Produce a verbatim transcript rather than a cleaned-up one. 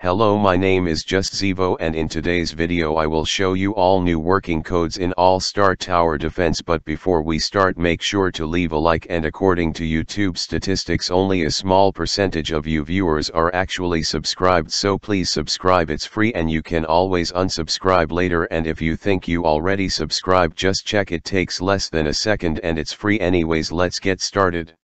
Hello, my name is JustZivo, and in today's video I will show you all new working codes in All-Star Tower Defense. But before we start, make sure to leave a like, and according to YouTube statistics only a small percentage of you viewers are actually subscribed, so please subscribe. It's free and you can always unsubscribe later, and if you think you already subscribed, just check. It takes less than a second and it's free anyways. Let's get started.